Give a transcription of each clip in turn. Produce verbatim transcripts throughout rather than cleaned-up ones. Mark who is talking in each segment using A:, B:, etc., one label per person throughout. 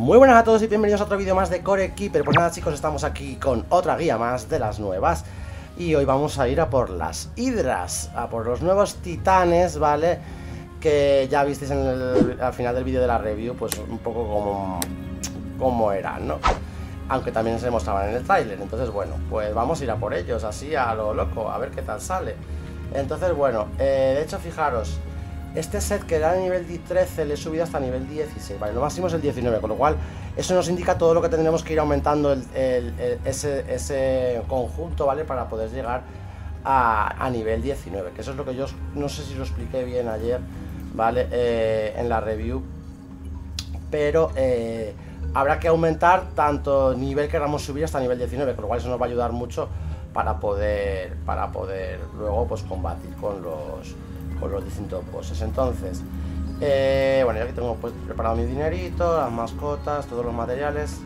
A: Muy buenas a todos y bienvenidos a otro vídeo más de Core Keeper. Pues nada chicos, estamos aquí con otra guía más de las nuevas. Y hoy vamos a ir a por las hidras, a por los nuevos titanes, ¿vale? Que ya visteis en el, al final del vídeo de la review, pues un poco como, como eran, ¿no? Aunque también se mostraban en el tráiler. Entonces bueno, pues vamos a ir a por ellos, así a lo loco, a ver qué tal sale. Entonces bueno, eh, de hecho fijaros, este set que era a nivel trece le he subido hasta nivel dieciséis, ¿vale? Lo máximo es el diecinueve, con lo cual eso nos indica todo lo que tendremos que ir aumentando el, el, el, ese, ese conjunto, ¿vale? Para poder llegar a, a nivel diecinueve, que eso es lo que yo no sé si lo expliqué bien ayer, ¿vale? Eh, en la review, pero eh, habrá que aumentar tanto nivel que queramos subir hasta nivel diecinueve, con lo cual eso nos va a ayudar mucho para poder, para poder luego pues combatir con los... con los distintos bosses. Entonces, eh, bueno, ya aquí tengo pues preparado mi dinerito, las mascotas, todos los materiales.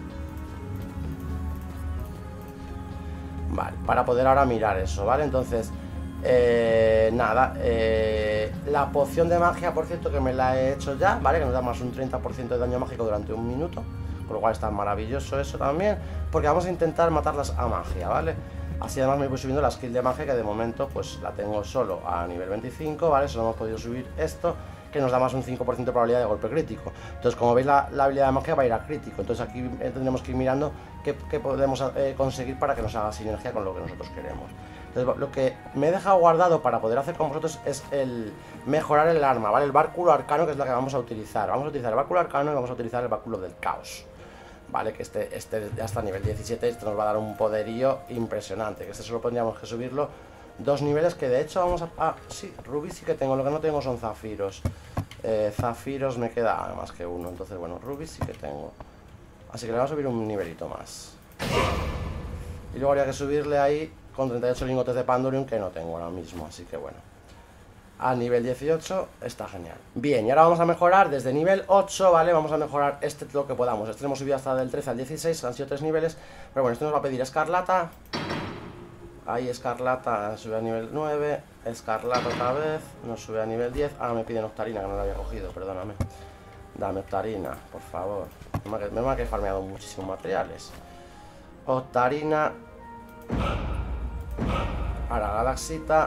A: Vale, para poder ahora mirar eso, ¿vale? Entonces, eh, nada, eh, la poción de magia, por cierto, que me la he hecho ya, ¿vale? Que nos da más un treinta por ciento de daño mágico durante un minuto, con lo cual está maravilloso eso también, porque vamos a intentar matarlas a magia, ¿vale? Así además me voy subiendo la skill de magia, que de momento pues la tengo solo a nivel veinticinco, ¿vale? Solo hemos podido subir esto, que nos da más un cinco por ciento de probabilidad de golpe crítico. Entonces, como veis, la, la habilidad de magia va a ir a crítico. Entonces aquí tendremos que ir mirando qué, qué podemos eh, conseguir para que nos haga sinergia con lo que nosotros queremos. Entonces, lo que me he dejado guardado para poder hacer con vosotros es el mejorar el arma, ¿vale? El báculo arcano, que es la que vamos a utilizar. Vamos a utilizar el báculo arcano y vamos a utilizar el báculo del caos. Vale, que este, este ya está a nivel diecisiete, este nos va a dar un poderío impresionante, que este solo tendríamos que subirlo dos niveles, que de hecho vamos a... Ah, sí, rubí sí que tengo, lo que no tengo son zafiros. Eh, zafiros me queda más que uno, entonces bueno, rubí sí que tengo. Así que le vamos a subir un nivelito más. Y luego habría que subirle ahí con treinta y ocho lingotes de Pandurium, que no tengo ahora mismo, así que bueno. A nivel dieciocho está genial. Bien, y ahora vamos a mejorar desde nivel ocho, ¿vale? Vamos a mejorar este lo que podamos. Este hemos subido hasta del trece al dieciséis, han sido tres niveles. Pero bueno, esto nos va a pedir escarlata. Ahí escarlata sube a nivel nueve. Escarlata otra vez, nos sube a nivel diez. Ahora me piden octarina, que no la había cogido, perdóname. Dame octarina, por favor. Me va que he farmeado muchísimos materiales. Octarina. Ahora galaxita.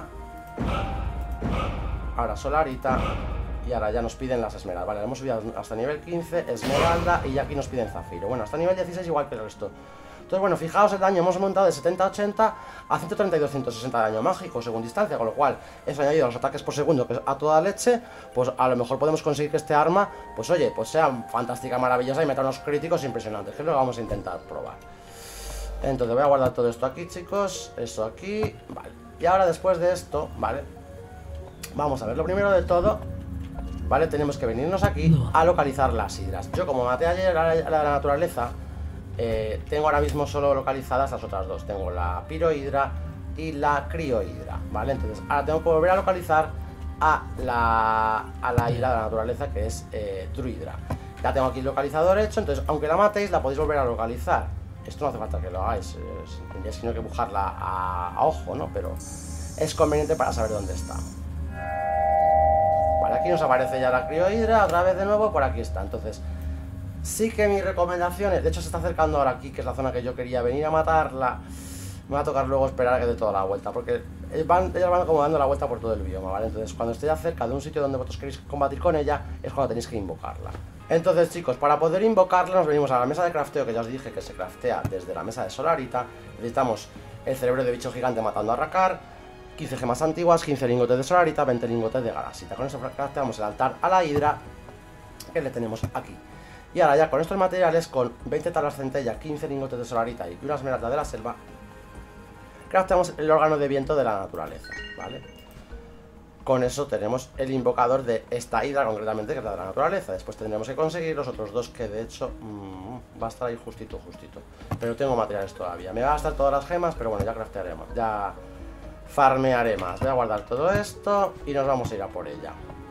A: Ahora solarita. Y ahora ya nos piden las esmeraldas. Vale, hemos subido hasta nivel quince, esmeralda. Y ya aquí nos piden zafiro. Bueno, hasta nivel dieciséis igual que el resto. Entonces bueno, fijaos el daño. Hemos aumentado de setenta a ochenta a ciento treinta y dos, ciento sesenta de daño mágico según distancia. Con lo cual, eso añadido a los ataques por segundo, que es a toda leche. Pues a lo mejor podemos conseguir que este arma, pues oye, pues sea fantástica, maravillosa y meta unos críticos impresionantes, que es lo que vamos a intentar probar. Entonces voy a guardar todo esto aquí, chicos. Eso aquí, vale. Y ahora después de esto, vale, vamos a ver, lo primero de todo, ¿vale? Tenemos que venirnos aquí a localizar las hidras. Yo, como maté ayer a la, a la naturaleza, eh, tengo ahora mismo solo localizadas las otras dos. Tengo la pirohidra y la criohidra, ¿vale? Entonces ahora tengo que volver a localizar a la, a la hidra de la naturaleza, que es eh, druidra. Ya tengo aquí el localizador hecho, entonces aunque la matéis, la podéis volver a localizar. Esto no hace falta que lo hagáis, tendríais sino que buscarla a, a ojo, ¿no? Pero es conveniente para saber dónde está. Vale, aquí nos aparece ya la criohidra, otra vez de nuevo, por aquí está. Entonces, sí que mis recomendaciones, de hecho se está acercando ahora aquí, que es la zona que yo quería venir a matarla. Me va a tocar luego esperar a que dé toda la vuelta, porque van, ellas van como dando la vuelta por todo el bioma, ¿vale? Entonces, cuando esté ya cerca de un sitio donde vosotros queréis combatir con ella, es cuando tenéis que invocarla. Entonces, chicos, para poder invocarla nos venimos a la mesa de crafteo, que ya os dije que se craftea desde la mesa de Solarita. Necesitamos el cerebro de bicho gigante matando a Rakar, quince gemas antiguas, quince lingotes de Solarita, veinte lingotes de Galaxita. Con eso crafteamos el altar a la hidra, que le tenemos aquí. Y ahora ya con estos materiales, con veinte tablas centella, quince lingotes de Solarita y una esmeralda de la selva, crafteamos el órgano de viento de la naturaleza, ¿vale? Con eso tenemos el invocador de esta hidra, concretamente, que es la de la naturaleza. Después tendremos que conseguir los otros dos, que de hecho mmm, va a estar ahí justito, justito. Pero tengo materiales todavía. Me va a gastar todas las gemas, pero bueno, ya craftearé más. Ya farmearé más. Voy a guardar todo esto y nos vamos a ir a por ella.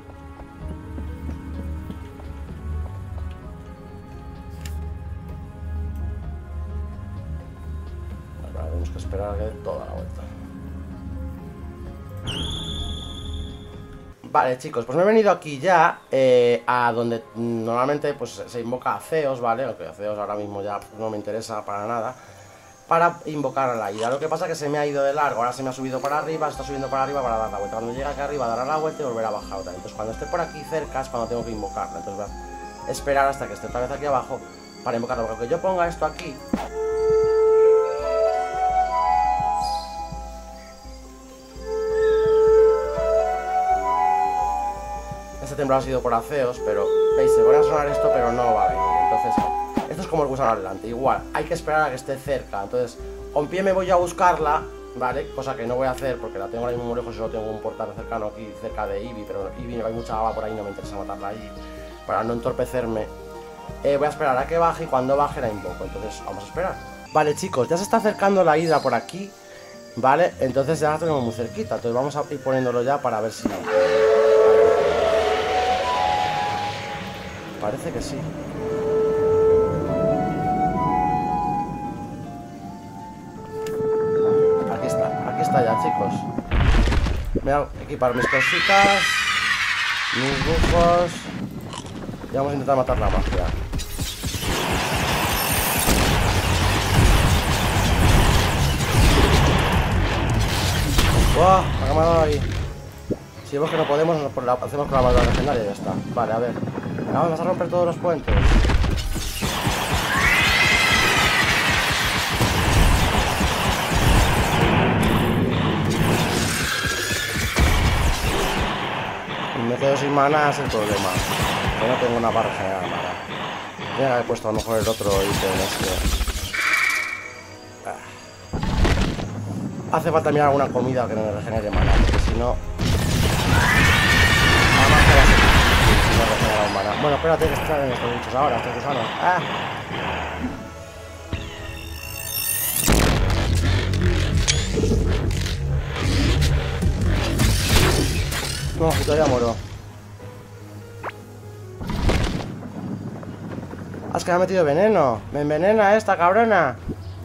A: Vale, tenemos que esperar a que dé toda la vuelta. Vale, chicos, pues me he venido aquí ya eh, a donde normalmente pues se invoca a Zeus, ¿vale? Aunque a Zeus ahora mismo ya no me interesa para nada, para invocar a la ira. Lo que pasa es que se me ha ido de largo, ahora se me ha subido para arriba, está subiendo para arriba para dar la vuelta. Cuando llega aquí arriba dará la vuelta y volverá a bajar otra vez. Entonces cuando esté por aquí cerca es cuando tengo que invocarla. Entonces voy a esperar hasta que esté otra vez aquí abajo para invocarla. Porque aunque yo ponga esto aquí... Este temblor ha sido por Zeus, pero veis, se van a sonar esto, pero no va a venir. Entonces, esto es como el gusano adelante. Igual, hay que esperar a que esté cerca. Entonces, con pie me voy a buscarla, ¿vale? Cosa que no voy a hacer porque la tengo ahora mismo muy lejos y solo tengo un portal cercano aquí, cerca de Eevee. Pero Eevee, hay mucha lava por ahí, no me interesa matarla ahí, para no entorpecerme. Eh, voy a esperar a que baje y cuando baje la invoco. Entonces, vamos a esperar. Vale, chicos, ya se está acercando la hidra por aquí, ¿vale? Entonces ya la tenemos muy cerquita. Entonces vamos a ir poniéndolo ya para ver si... Parece que sí. Aquí está, aquí está ya, chicos. Voy a equipar mis cositas, mis bufos. Y vamos a intentar matar la magia. ¡Wow! ¿Qué me ha dado ahí? Si vemos que no podemos, nos hacemos con la barra legendaria y ya está. Vale, a ver. Vamos a romper todos los puentes. Y me quedo sin maná, es el problema. Que no tengo una barra general de maná. Tenía que haber puesto a lo mejor el otro ítem este. Ah. Hace falta mirar alguna comida que no me regenere maná, porque si no... Bueno, espérate que están estos bichos ahora, estos gusanos. ¡Ah! No, y todavía muero. ¡Ah, es que me ha metido veneno! ¡Me envenena esta cabrona!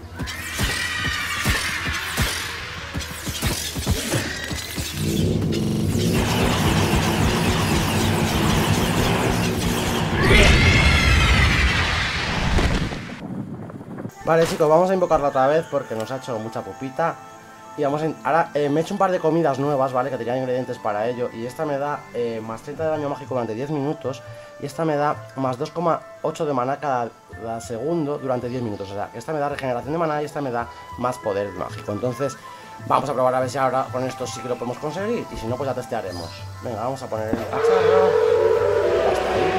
A: Vale, chicos, vamos a invocarla otra vez porque nos ha hecho mucha pupita. Y vamos a... Ahora eh, me he hecho un par de comidas nuevas, ¿vale? Que tenían ingredientes para ello. Y esta me da eh, más treinta de daño mágico durante diez minutos. Y esta me da más dos coma ocho de maná cada, cada segundo durante diez minutos. O sea, esta me da regeneración de maná y esta me da más poder mágico. Entonces, vamos a probar a ver si ahora con esto sí que lo podemos conseguir. Y si no, pues ya testearemos. Venga, vamos a poner el cacharro. Hasta ahí.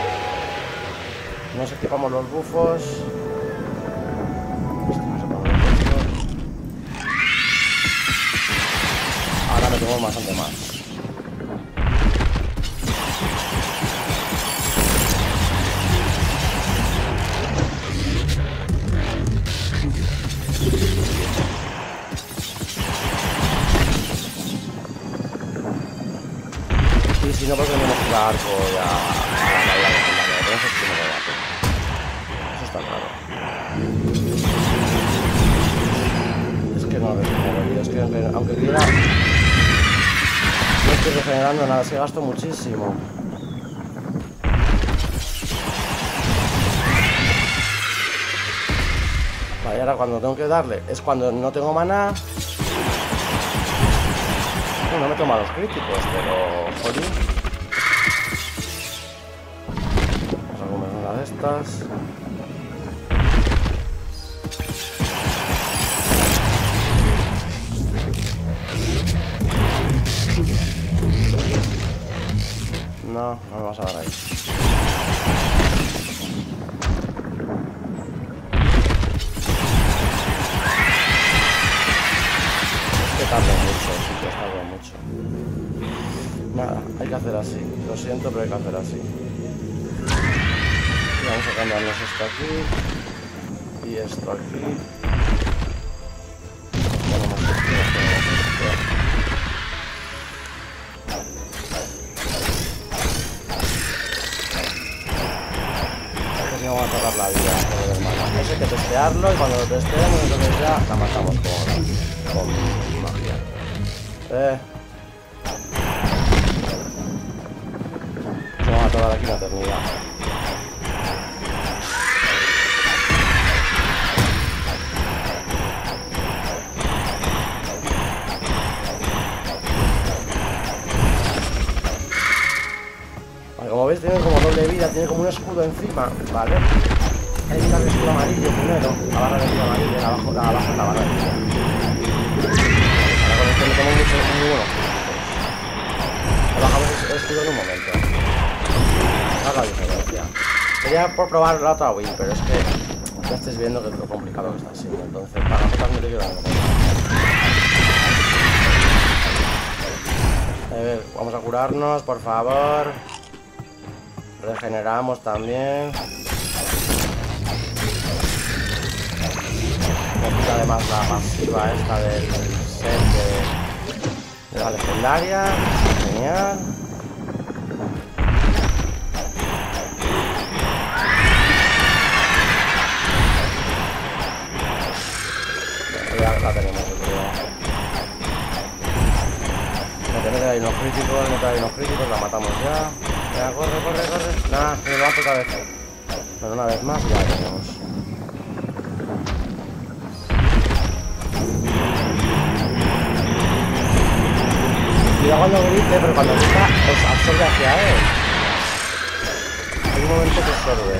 A: Nos equipamos los bufos. Ahora me tengo bastante más. Y si no, pues tenemos que ir a arco y a, a la caída legendaria. Pero eso sí me lo mato. Eso está claro. Es que no lo veo, es que aunque quiera... No estoy regenerando nada, es que gasto muchísimo. Vale, ahora cuando tengo que darle es cuando no tengo maná. No, no me toma los críticos, pero... Jolín. Vamos a comer una de estas. No, no me vas a dar ahí. Es que tardo mucho, chicos, tardo mucho. Nada, hay que hacer así. Lo siento, pero hay que hacer así. Y vamos a cambiarnos esto aquí. Y esto aquí. Ponemos esto, ponemos esto. Vamos a tocar la vida, hermano. Eso hay que testearlo y cuando lo testeemos entonces ya la matamos con, con magia. Eh. tardar aquí una eternidad. Vale, como veis tiene como doble vida, tiene como un escudo encima, ¿vale? Hay que quitar el escudo amarillo primero, la barra de escudo amarillo, la abajo, la abajo, la barra de vida. Ahora con esto no tengo mucho, muy bueno. Bajamos el escudo en un momento. Esa es la diferencia. Quería por probar la otra win, pero es que ya estáis viendo que es lo complicado que está siendo. Entonces, para matar me quiero dar. A ver, vamos a curarnos, por favor. Regeneramos también. Me quita además la pasiva esta del set de, de la legendaria. Genial. Ya la tenemos, yo creo. Me tiene que dar unos críticos, me trae unos críticos, la matamos ya. Venga, corre, corre, corre. Nada, me levanto otra vez. Pero una vez más ya la tenemos. Cuidado cuando grite, pero cuando grita os absorbe hacia él. Hay un momento que absorbe.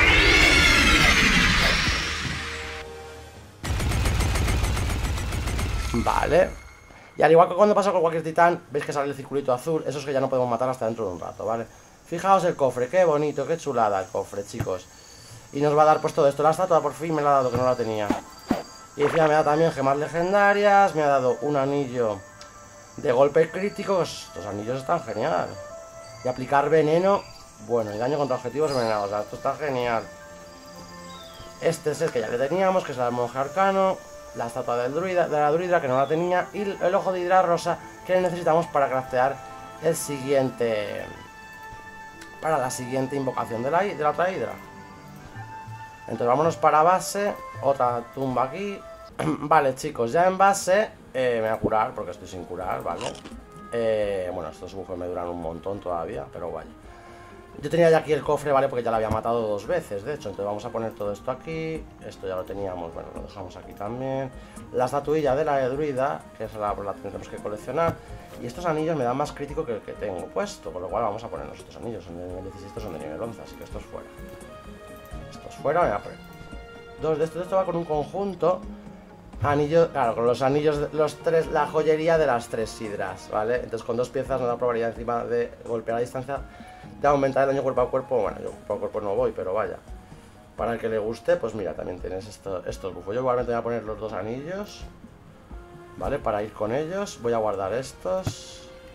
A: Vale. Y al igual que cuando pasa con cualquier titán, veis que sale el circulito azul. Esos que ya no podemos matar hasta dentro de un rato, ¿vale? Fijaos el cofre, qué bonito, qué chulada el cofre, chicos. Y nos va a dar pues todo esto. La estatua por fin me la ha dado, que no la tenía. Y encima me ha dado también gemas legendarias. Me ha dado un anillo de golpe crítico. Estos anillos están genial. Y aplicar veneno. Bueno, y daño contra objetivos envenenados. O sea, esto está genial. Este es el que ya le teníamos, que es el monje arcano. La estatua del druida, de la druida, que no la tenía. Y el ojo de hidra rosa, que le necesitamos para craftear el siguiente. Para la siguiente invocación de la, de la otra hidra. Entonces vámonos para base. Otra tumba aquí. Vale, chicos, ya en base eh, me voy a curar, porque estoy sin curar, ¿vale? Eh, bueno, estos bufos me duran un montón todavía, pero vaya. Yo tenía ya aquí el cofre, ¿vale? Porque ya lo había matado dos veces, de hecho. Entonces vamos a poner todo esto aquí. Esto ya lo teníamos, bueno, lo dejamos aquí también. La estatuilla de la druida, que es la, la tenemos que coleccionar. Y estos anillos me dan más crítico que el que tengo puesto, por lo cual vamos a ponernos estos anillos. Son de nivel dieciséis, estos son de nivel once, así que estos fuera. Estos fuera, me voy a poner dos de estos. Esto va con un conjunto. Anillo, claro, con los anillos, los tres, la joyería de las tres hidras, ¿vale? Entonces con dos piezas nos da probabilidad encima de golpear a distancia, de aumentar el daño cuerpo a cuerpo. Bueno, yo cuerpo a cuerpo no voy, pero vaya. Para el que le guste, pues mira, también tienes esto, estos bufos. Yo igualmente voy a poner los dos anillos, ¿vale? Para ir con ellos, voy a guardar estos.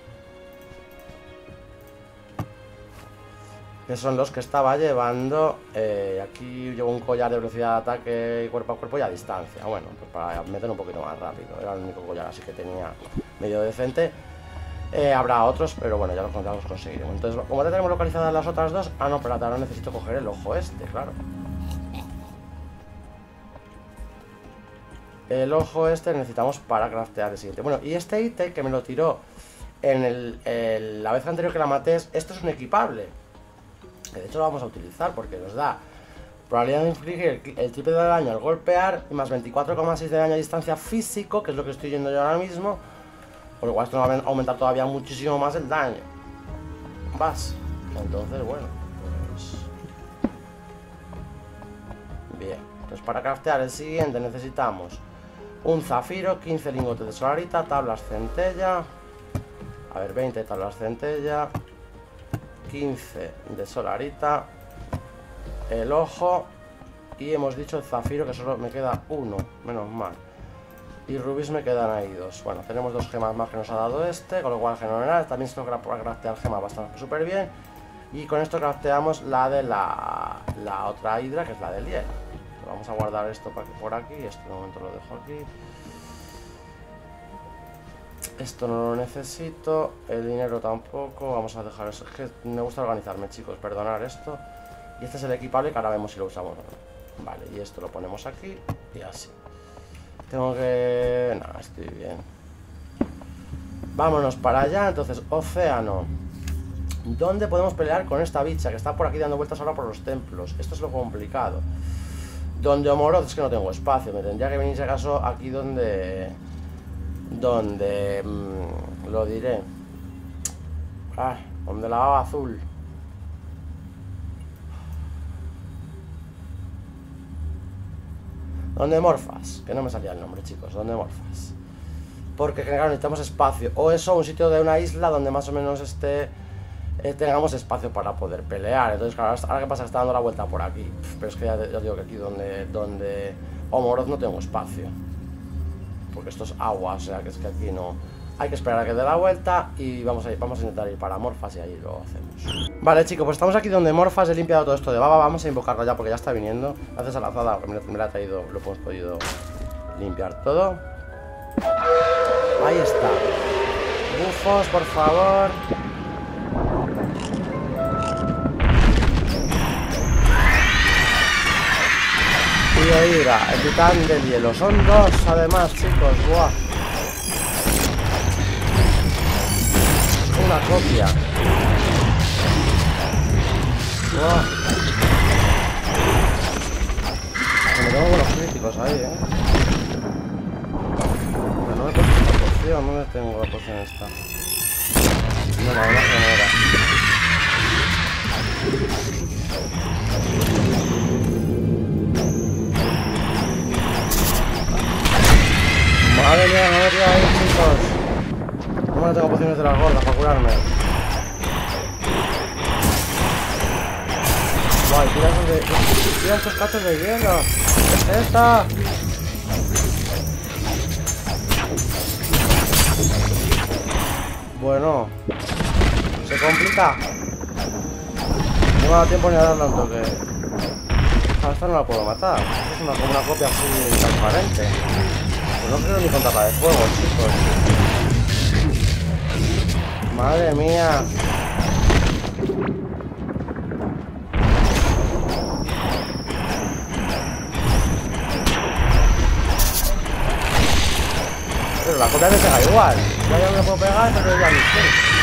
A: Que son los que estaba llevando. eh, Aquí llevo un collar de velocidad de ataque cuerpo a cuerpo y a distancia. Bueno, pues para meter un poquito más rápido. Era el único collar así que tenía medio decente. eh, Habrá otros, pero bueno, ya los, ya los conseguiremos. Entonces, como ya tenemos localizadas las otras dos. Ah, no, pero ahora necesito coger el ojo este, claro. El ojo este necesitamos para craftear el siguiente. Bueno, y este ítem que me lo tiró en el, el, la vez anterior que la maté. Esto es un equipable. De hecho lo vamos a utilizar porque nos da probabilidad de infligir el, el triple de daño al golpear y más veinticuatro coma seis de daño a distancia físico, que es lo que estoy yendo yo ahora mismo. Por lo cual esto va a aumentar todavía muchísimo más el daño. Vas. Entonces, bueno, pues... Bien. Entonces para craftear el siguiente necesitamos un zafiro, quince lingotes de solarita, tablas centella. A ver, veinte tablas centella. quince de solarita, el ojo y hemos dicho el zafiro, que solo me queda uno, menos mal, y rubíes me quedan ahí dos. Bueno, tenemos dos gemas más que nos ha dado este, con lo cual general también se logra craftear gemas bastante súper bien. Y con esto crafteamos la de la, la otra hidra, que es la del hielo. Vamos a guardar esto por aquí, esto de momento lo dejo aquí. Esto no lo necesito, el dinero tampoco, vamos a dejar eso, es que me gusta organizarme, chicos, perdonar esto. Y este es el equipable que ahora vemos si lo usamos o no. Vale, y esto lo ponemos aquí y así. Tengo que... no, estoy bien. Vámonos para allá, entonces, océano. ¿Dónde podemos pelear con esta bicha que está por aquí dando vueltas ahora por los templos? Esto es lo complicado. Donde Omoroth es que no tengo espacio. Me tendría que venir, si acaso, aquí donde... Donde... Mmm, lo diré. Ah, donde la baba azul. ¿Dónde Morfas? Que no me salía el nombre, chicos. ¿Dónde Morfas? Porque, claro, necesitamos espacio. O eso, un sitio de una isla donde más o menos esté... Eh, tengamos espacio para poder pelear. Entonces, claro, ahora qué pasa, está dando la vuelta por aquí. Pff, pero es que ya, ya digo que aquí donde donde Omoroth no tengo espacio, porque esto es agua, o sea que es que aquí no. Hay que esperar a que dé la vuelta y vamos a ir, vamos a intentar ir para Morfas y ahí lo hacemos. Vale, chicos, pues estamos aquí donde Morfas. He limpiado todo esto de baba. Vamos a invocarlo ya porque ya está viniendo. Gracias a la azada que me, me la ha traído, lo hemos podido limpiar todo. Ahí está. Bufos, por favor. Y Hydra, el titán del hielo. Son dos, además, chicos. Buah. Una copia. Buah. Me tengo buenos críticos ahí, eh. Pero no me he puesto esta poción. ¿Dónde tengo la poción esta? No, la verdad que no era. Madre mía, madre mía, ahí, chicos. No tengo pociones de las gordas para curarme. Guay, tira esos de... Tira estos cachos de hielo. ¿Qué es esta? Bueno. Se complica. No me da tiempo ni a darle un toque. A esta no la puedo matar. Es una, como una copia así transparente. Pues no creo ni contarla de fuego, chicos. Madre mía. Pero la copia me pega igual. Ya ya no me puedo pegar, pero ya ni sé.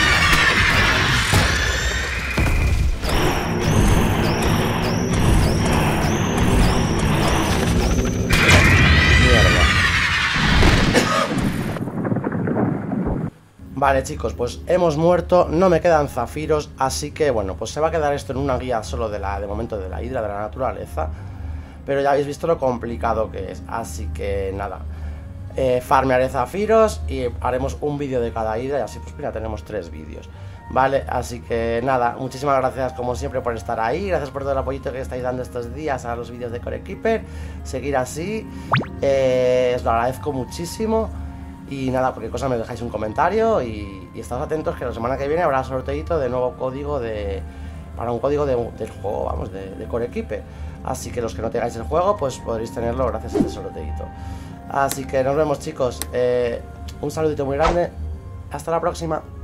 A: Vale, chicos, pues hemos muerto, no me quedan zafiros, así que bueno, pues se va a quedar esto en una guía solo de la, de momento de la hidra, de la naturaleza. Pero ya habéis visto lo complicado que es, así que nada, eh, farmearé zafiros y haremos un vídeo de cada hidra y así pues mira, tenemos tres vídeos. Vale, así que nada, muchísimas gracias como siempre por estar ahí, gracias por todo el apoyito que estáis dando estos días a los vídeos de Core Keeper, seguir así, eh, os lo agradezco muchísimo. Y nada, cualquier cosa me dejáis un comentario y, y estad atentos que la semana que viene habrá sorteito de nuevo código de... Para un código de, del juego, vamos, de, de Core Keeper. Así que los que no tengáis el juego, pues podréis tenerlo gracias a este sorteito. Así que nos vemos, chicos. Eh, un saludito muy grande. Hasta la próxima.